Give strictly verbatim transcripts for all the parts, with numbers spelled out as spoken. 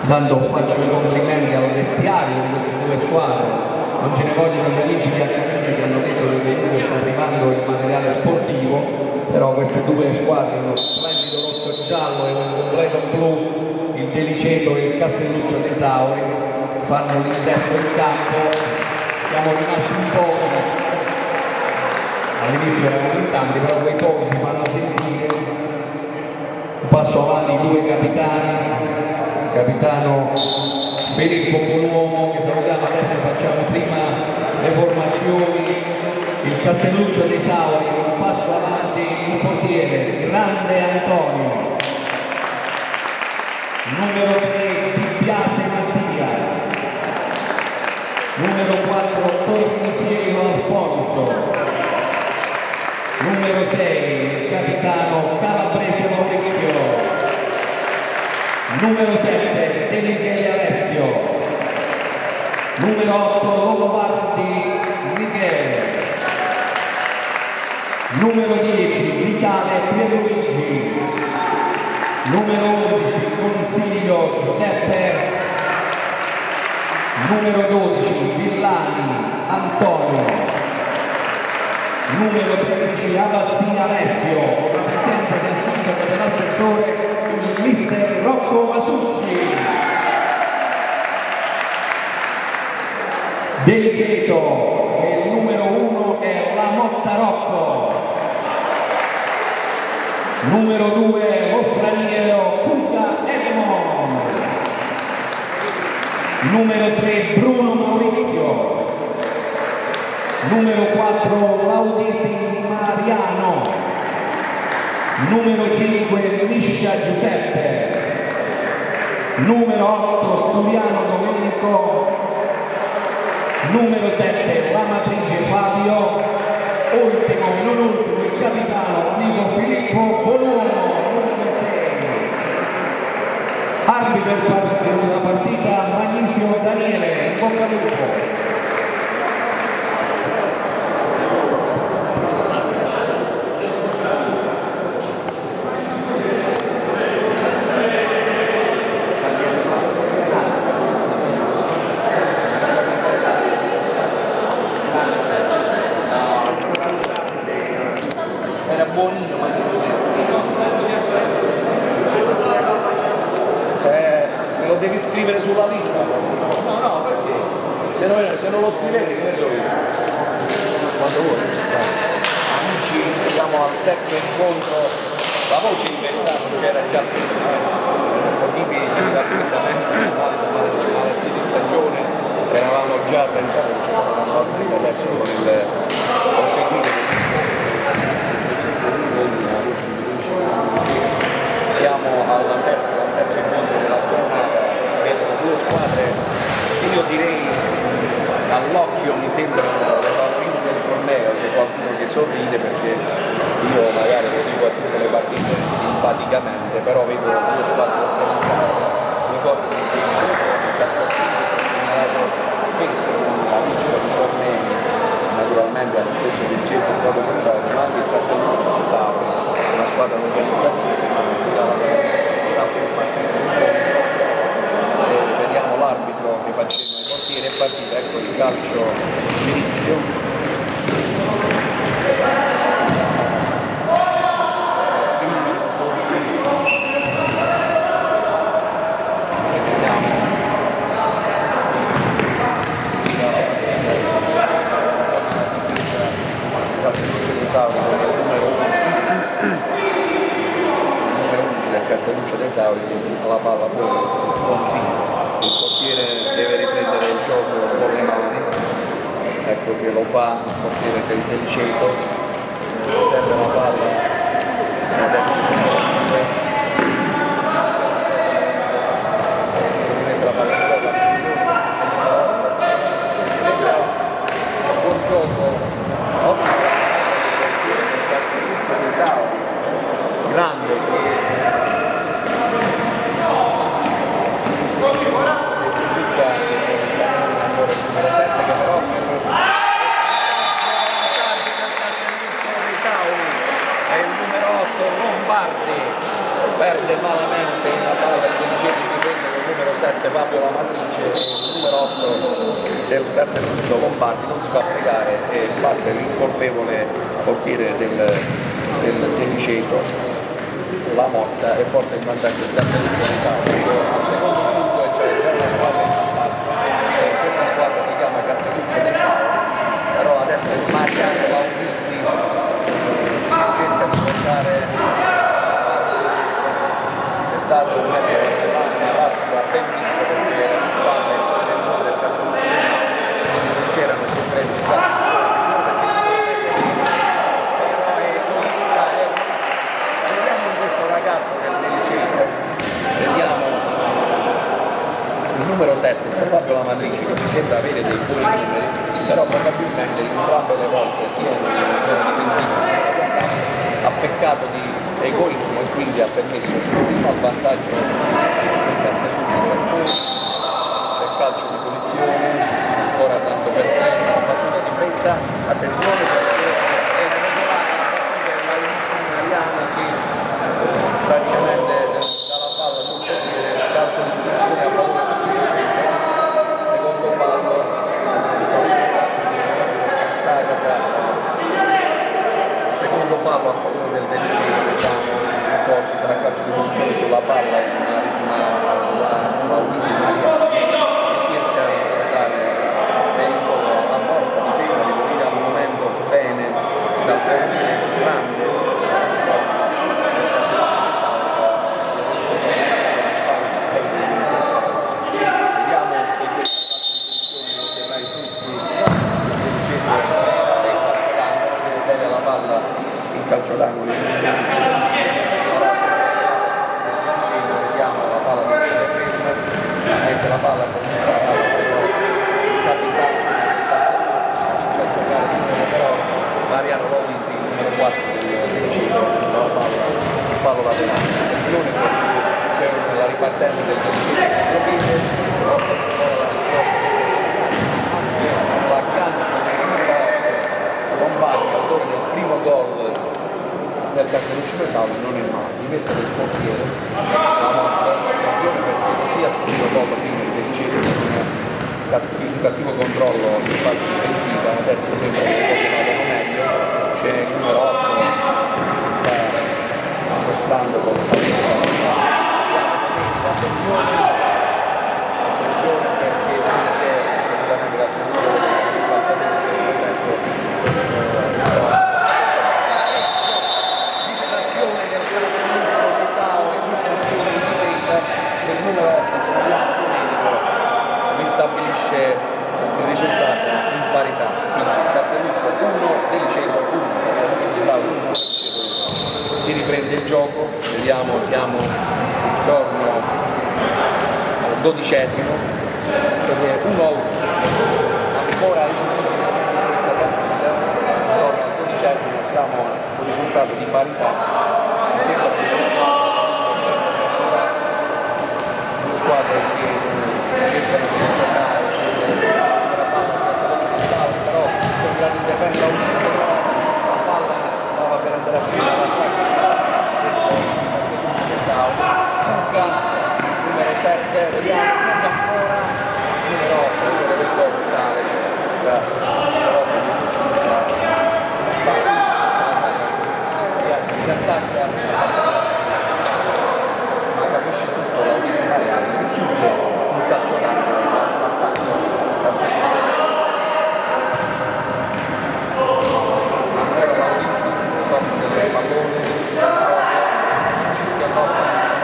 Intanto faccio i complimenti al vestiario di queste due squadre, non ce ne vogliono gli amici di Accademia che hanno detto che benissimo sta arrivando il materiale sportivo, però queste due squadre, uno splendido rosso e giallo e un completo blu, il Deliceto e il Castelluccio dei Sauri, fanno l'ingresso in campo. Siamo rimasti un po', all'inizio eravamo in tanti, però quei pochi si fanno sentire. Un passo avanti i due capitani, capitano Filippo Buonuomo che salutiamo, adesso facciamo prima le formazioni. Il Castelluccio dei Sauri, un passo avanti il portiere Grande Antonio, numero tre Di Biase Mattia, numero quattro Tornisiero Alfonso, numero sei il capitano Calabrese Maurizio, numero sette De Michele Alessio, numero otto Lombardi Michele, numero dieci Vitale Pierluigi, numero undici Consiglio Giuseppe, numero dodici Villani Antonio, numero tredici Abbazia Alessio, con la presenza del sindaco e dell'assessore il mister Rocco Masucci. Deliceto e il numero uno è La Motta Rocco, numero due lo straniero Cuca Edmond, numero tre Bruno Maurizio, numero quattro Laudisi Mariano, numero cinque Miscia Giuseppe, numero otto Suliano Domenico, numero sette Lamatrice Fabio, ultimo e non ultimo il capitano amico Filippo Buonuomo, numero sei. Arbitro della partita Magnisio Daniele, in bocca al lupo. Devi scrivere sulla lista? No, no, perché? Se non, se non lo scrivete, che ne so io? Quando vuoi. Amici, siamo al terzo incontro. La voce in verità non c'era già prima, motivi di raffreddamento, malattie di stagione, eravamo già senza voce, adesso con il proseguire siamo alla terza, al terzo incontro della giornata. Due squadre che io direi all'occhio mi sembrano le favorite del torneo, c'è qualcuno che sorride perché io magari lo dico a tutte le partite simpaticamente, però vedo due squadre organizzate, ricordo che spesso la vincita di tornei naturalmente allo stesso Deliceto è stato portato, ma anche il Castelluccio di Sauri, una squadra organizzatissima, vediamo l'arbitro che faceva i portieri e partita, ecco il calcio inizio. Castelluccio dei Sauri alla palla fuori consiglio, il portiere deve riprendere il gioco con le mani, ecco che lo fa il portiere per il Deliceto, serve una palla adesso rimette la palla in gioco, sembra un buon gioco ottimo del Castelluccio dei Sauri, grande numero sette che però è il numero otto Lombardi, perde malamente la palla del Deliceto di difesa con numero sette Fabio Lamatrice e il numero otto del Castelluccio Lombardi non si fa pregare e parte l'incolpevole portiere del, del Deliceto, la morta, e porta in vantaggio il Castelluccio di Salvo. Al secondo punto c'è già una squadra in vantaggio, e questa squadra si chiama Castelluccio di Salvo, però adesso il Mariano Laudisi cerca di portare, è stato un mezzo rapido, ben visto, perché era di spalle il difensore del Castelluccio di Salvo, quindi non c'erano gli estremi di ragazzo del Deliceto, vediamo il numero sette, sta Fabio Lamatrice, che mi sembra avere dei buoni numeri, però probabilmente in entrambe le volte sia in zona difensiva ha peccato di egoismo e quindi ha permesso il primo vantaggio del Castelluccio, per poi del calcio di punizione, ancora tanto per tempo, battuta di fretta, attenzione perché è regolata la battuta della Mariano che praticamente dalla palla sul portiere, il calcio di punizione a favore del Deliceto, secondo fallo, secondo fallo a favore del Deliceto, diciamo, poi ci sarà calcio di punizione sulla palla, una ultima che cerca di dare pericolo alla porta, difesa devo dire al momento bene dal termine grande. Calcio d'angolo, vediamo la palla di mette la palla con il capitano a giocare di nuovo, però Mariano Laudisi, il numero quattro del Deliceto, la palla, il fallo laterale. Attenzione perché c'è la ripartenza del Deliceto che provvede, però la risposta l'aggancio del Lombardi, autore del primo gol del Castelluccio di Salvo, non è male, rimessa del portiere, la morta, attenzione perché così ha subito gol prima il Deliceto con un cattivo controllo in fase difensiva, adesso sembra che le cose vadano meglio, c'è il numero otto che sta appostando con il pallone, attenzione, attenzione perché non c'è assolutamente la tenuta del calciatore, del numero otto ristabilisce il risultato in parità, quindi Castelluccio uno, Deliceto uno, uno, si riprende il gioco, vediamo, siamo intorno al dodicesimo ed è uno a uno, ancora in questa partita, intorno al dodicesimo siamo sul risultato di parità, mi sembra che squadre che cercano di giocare la palla però c'è un grande intervento la palla stava per andare a finire l'attacco numero sette, vediamo ancora numero otto, quello del gol finale che attacca che chiude un calcio d'angolo l'attacco ancora Laudisi stop del pallone Cischia Nova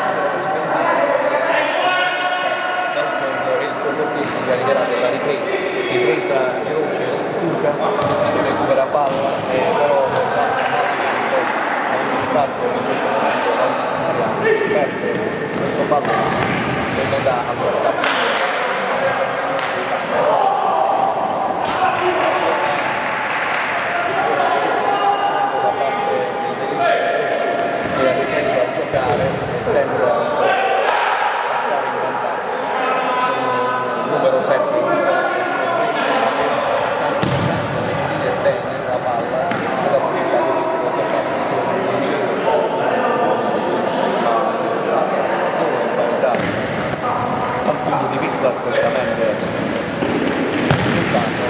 dal fondo e il suo portiere si caricherà della ripresa ripresa veloce Luca recupera palla e però ha un distacco in questo momento Laudisi Mariano perde questo pallone che non dà ancora da da parte del Deliceto che ha ripreso a giocare e tende a passare in vantaggio numero sette abbastanza importante e vede bene la palla e dopo che sta secondo fatto sta strettamente sfruttando.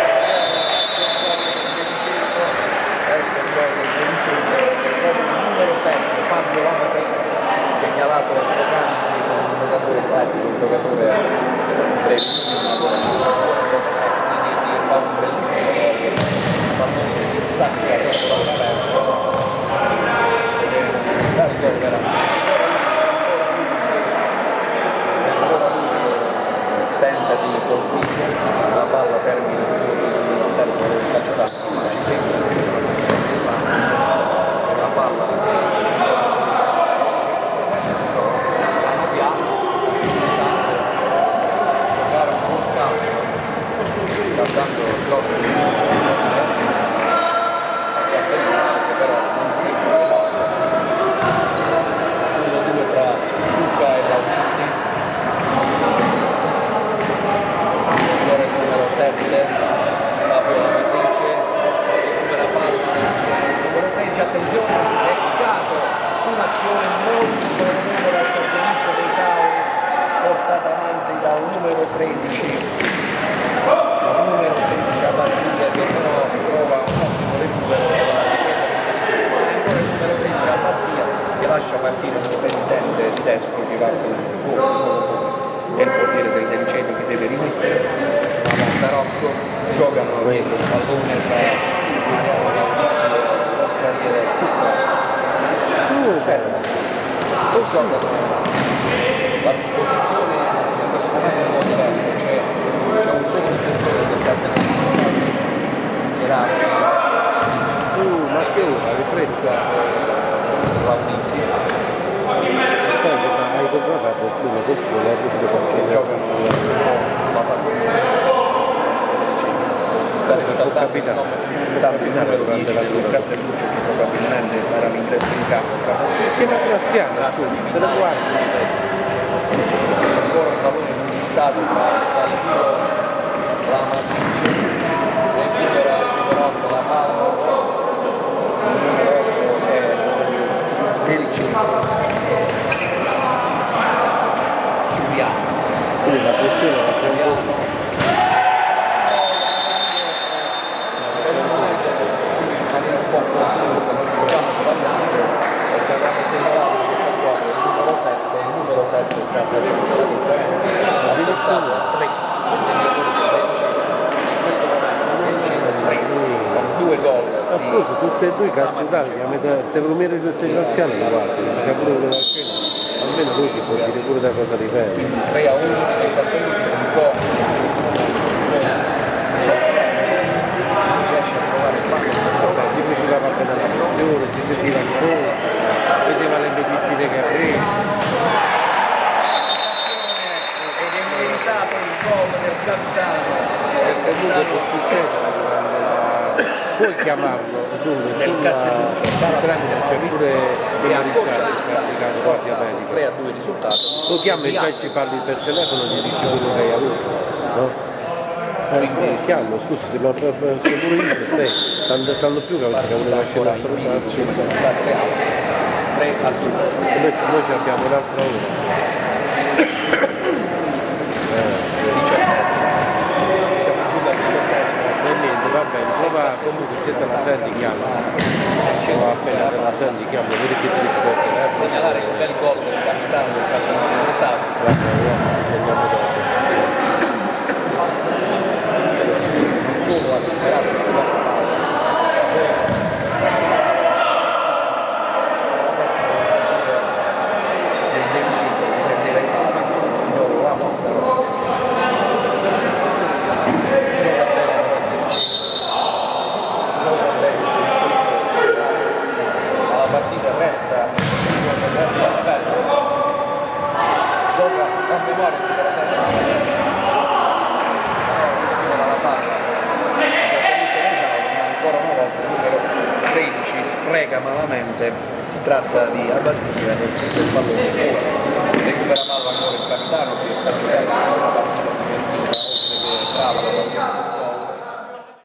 Ecco il gol del sedicesimo, proprio il numero sette, Fabio Lamotecci, segnalato poc'anzi con un giocatore tattico, un giocatore per il fa un bellissimo gol, un pallone che sacca sotto la traversa, dal gol veramente. Tenta di colpire, la palla termina non serve il calcio d'angolo, ma ci sembra la palla piano piano giocare un buon calcio, sta dando grossi a Castellino, che però sensibile sono due tra Luca e Laudisi. Numero sette, Fabio Lamotecci, recupera palla, numero tredici, attenzione, è caso, un'azione molto favorevole al Castelliccio dei Sauri, portata avanti dal numero tredici, il numero tredici Abbazia, che però trova un ottimo recupero dalla difesa del Deliceno, ma ancora il numero tredici Abbazia che lascia partire un presidente di destro che va con il fuoco, è il portiere del Deliceno che deve rimettere. Tarocco giocano il pallone tra lo straniero super poi giocano la disposizione in questo momento è un po' diversa, c'è un solo difensore del Castellino schierarsi uh, ma che usa, riprendo Laudisi hai comprato la pozione questo non è tutto perché giocano la fase sta riscaldando tanto il numero dieci del Castelluccio che probabilmente farà l'ingresso in campo tra che la graziana tu te la guardi ancora un pallone conquistato dal tiro la Matrice recupera recuperato la palla il numero otto è Deliceno Subiano quindi la pressione la c'è un po'. sta facendo la differenza, ha riportato a tre il segnatore del Deliceno in questo momento tre con due gol. Ma scusa, tutte e due i calci d'Italia, queste promere di queste graziane le guardi, perché pure quello della scena, almeno lui ti può dire pure da cosa dipende. Quindi tre a uno del Castelluccio un po' riesce a trovare il pallone. Vabbè, ti piaceva parte della pressione, si sentiva il gol, vedeva le medicine che aveva. Del capitano, del capitano può succedere durante la... puoi chiamarlo dunque del Castelluccio c'è pure memorizzare il praticato guardia medico tre a due risultato lo chiami e già ci parli per telefono e gli dici quello che hai avuto, no? Quindi chiamo, scusa se lo se pure io stai tanto, tanto più che voleva scendere a salutarci tre a due noi, noi ci abbiamo un'altra ora siamo giù dal diciottesimo e niente, va bene, prova comunque se te la senti chiama o appena te la senti chiama, vedi che ti dice per telefono segnalare il bel gol del capitano del Castelluccio dei Sauri. guarda, segniamo dopo solo a disperarsi per la del Deliceno che prendeva i pali il signor Ramon la partita resta resta aperta gioca a memoria per sempre la palla ma ancora una volta il numero tredici spreca malamente, si tratta di Abbazia e il pallone recupera palla ancora il capitano che sta giocando una partita difensiva oltre che brava la partita